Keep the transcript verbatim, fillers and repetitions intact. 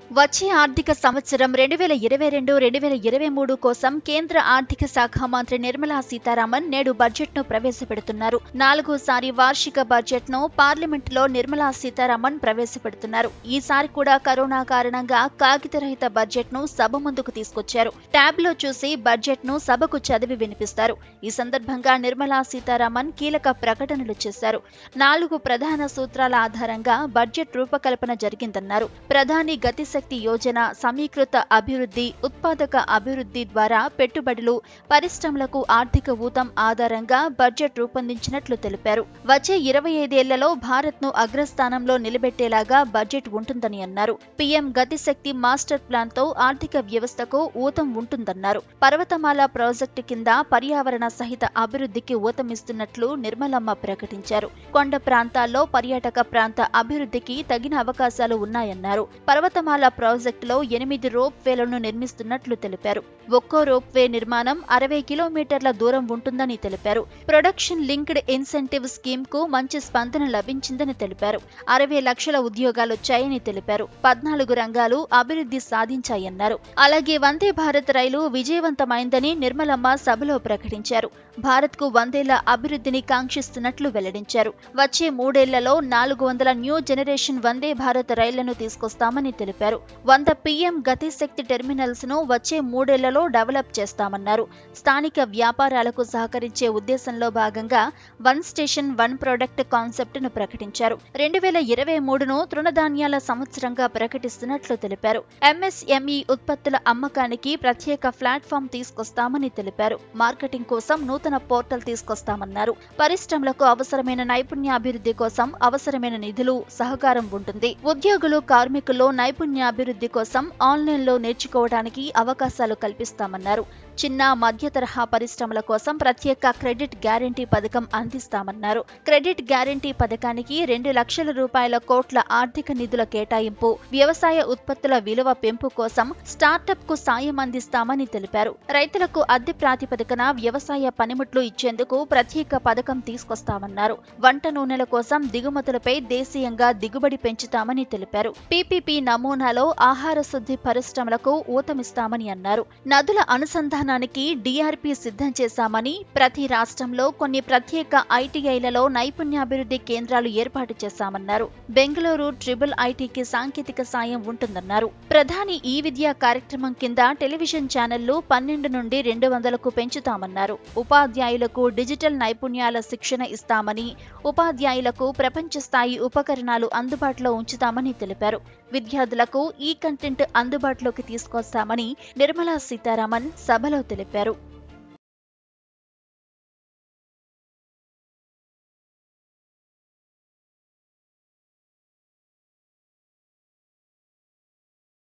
వచ్చే ఆర్థిక సంవత్సరం రెండు వేల ఇరవై రెండు రెండు వేల ఇరవై మూడు కోసం కేంద్ర ఆర్థిక శాఖ మంత్రి నిర్మలా సీతారామన్ నేడు బడ్జెట్ను ప్రవేశపెడుతున్నారు. నాలుగోసారి వార్షిక బడ్జెట్ను పార్లమెంటులో నిర్మలా సీతారామన్ ప్రవేశపెడుతున్నారు. ఈసారి కూడా కరోనా కారణంగా కాగితరహిత బడ్జెట్ను సభ ముందుకు తీసుకొచ్చారు. ట్యాబ్లో చూసి బడ్జెట్ను సభకు చదివి వినిపిస్తారు. ఈ సందర్భంగా నిర్మలా సీతారామన్ కీలక ప్రకటనలు చేశారు. నాలుగు ప్రధాన సూత్రాల ఆధారంగా బడ్జెట్ రూపకల్పన జరిగిందన్నారు. ప్రధాని గతి శక్తి యోజన, సమీకృత అభివృద్ధి, ఉత్పాదక అభివృద్ధి ద్వారా పెట్టుబడులు, పరిశ్రమలకు ఆర్థిక ఊతం ఆధారంగా బడ్జెట్ రూపొందించినట్లు తెలిపారు. వచ్చే ఇరవై ఐదేళ్లలో భారత్ను అగ్రస్థానంలో నిలబెట్టేలాగా బడ్జెట్ ఉంటుందని అన్నారు. పీఎం గతిశక్తి మాస్టర్ ప్లాన్తో ఆర్థిక వ్యవస్థకు ఊతం ఉంటుందన్నారు. పర్వతమాల ప్రాజెక్టు కింద పర్యావరణ సహిత అభివృద్ధికి ఊతమిస్తున్నట్లు నిర్మలమ్మ ప్రకటించారు. కొండ ప్రాంతాల్లో పర్యాటక ప్రాంత అభివృద్ధికి తగిన అవకాశాలు ఉన్నాయన్నారు. పర్వతమాల ప్రాజెక్టులో ఎనిమిది రోప్ వేలను నిర్మిస్తున్నట్లు తెలిపారు. ఒక్కో రోప్ వే నిర్మాణం అరవై కిలోమీటర్ల దూరం ఉంటుందని తెలిపారు. ప్రొడక్షన్ లింక్డ్ ఇన్సెంటివ్ స్కీమ్ కు మంచి స్పందన లభించిందని తెలిపారు. అరవై లక్షల ఉద్యోగాలొచ్చాయని తెలిపారు. పద్నాలుగు రంగాలు అభివృద్ధి సాధించాయన్నారు. అలాగే వందే భారత్ రైలు విజయవంతమైందని నిర్మలమ్మ సభలో ప్రకటించారు. భారత్ కు వందేళ్ల అభివృద్ధిని కాంక్షిస్తున్నట్లు వెల్లడించారు. వచ్చే మూడేళ్లలో నాలుగు వందల న్యూ జనరేషన్ వందే భారత్ రైళ్లను తీసుకొస్తామని తెలిపారు. వంద పీఎం గతిశక్తి టెర్మినల్స్ ను వచ్చే మూడేళ్లలో డెవలప్ చేస్తామన్నారు. స్థానిక వ్యాపారాలకు సహకరించే ఉద్దేశంలో భాగంగా one station one product concept ను ప్రకటించారు. రెండు వేల ఇరవై మూడును తృణధాన్యాల సంవత్సరంగా ప్రకటిస్తున్నట్లు తెలిపారు. ఎంఎస్ఎంఈ ఉత్పత్తుల అమ్మకానికి ప్రత్యేక ప్లాట్ఫామ్ తీసుకొస్తామని తెలిపారు. మార్కెటింగ్ కోసం నూతన పోర్టల్ తీసుకొస్తామన్నారు. పరిశ్రమలకు అవసరమైన నైపుణ్యాభివృద్ధి కోసం అవసరమైన నిధులు, సహకారం ఉంటుంది. ఉద్యోగులు, కార్మికుల్లో నైపుణ్యాభివృద్ధి కోసం ఆన్లైన్లో నేర్చుకోవడానికి అవకాశాలు కల్పిస్తామన్నారు. చిన్న, మధ్య తరహా పరిశ్రమల కోసం ప్రత్యేక క్రెడిట్ గ్యారంటీ పథకం అందిస్తామన్నారు. క్రెడిట్ గ్యారంటీ పథకానికి రెండు లక్షల రూపాయల కోట్ల ఆర్థిక నిధుల కేటాయింపు, వ్యవసాయ ఉత్పత్తుల విలువ పెంపు కోసం స్టార్టప్ కు సాయం అందిస్తామని తెలిపారు. రైతులకు అద్దె ప్రాతిపదికన వ్యవసాయ పనిముట్లు ఇచ్చేందుకు ప్రత్యేక పథకం తీసుకొస్తామన్నారు. వంట నూనెల కోసం దిగుమతులపై దేశీయంగా దిగుబడి పెంచుతామని తెలిపారు. పీపీపీ నమూనాలో ఆహార శుద్ధి పరిశ్రమలకు ఊతమిస్తామని అన్నారు. నదుల అనుసంధానానికి డీఆర్పీ సిద్ధం చేశామని, ప్రతి రాష్ట్రంలో కొన్ని ప్రత్యేక ఐటీఐలలో నైపుణ్యాభివృద్ధి కేంద్రాలు ఏర్పాటు చేశామన్నారు. బెంగళూరు ట్రిబుల్ ఐటీకి సాంకేతిక సాయం ఉంటుందన్నారు. ప్రధాని ఈ విద్యా కార్యక్రమం కింద టెలివిజన్ ఛానళ్లు పన్నెండు నుండి రెండు వందలకు పెంచుతామన్నారు. ఉపాధ్యాయులకు డిజిటల్ నైపుణ్యాల శిక్షణ ఇస్తామని, ఉపాధ్యాయులకు ప్రపంచ స్థాయి ఉపకరణాలు అందుబాటులో ఉంచుతామని తెలిపారు. విద్యార్థులకు ఈ కంటెంట్ అందుబాటులోకి తీసుకొస్తామని నిర్మలా సీతారామన్ సభలో తెలిపారు.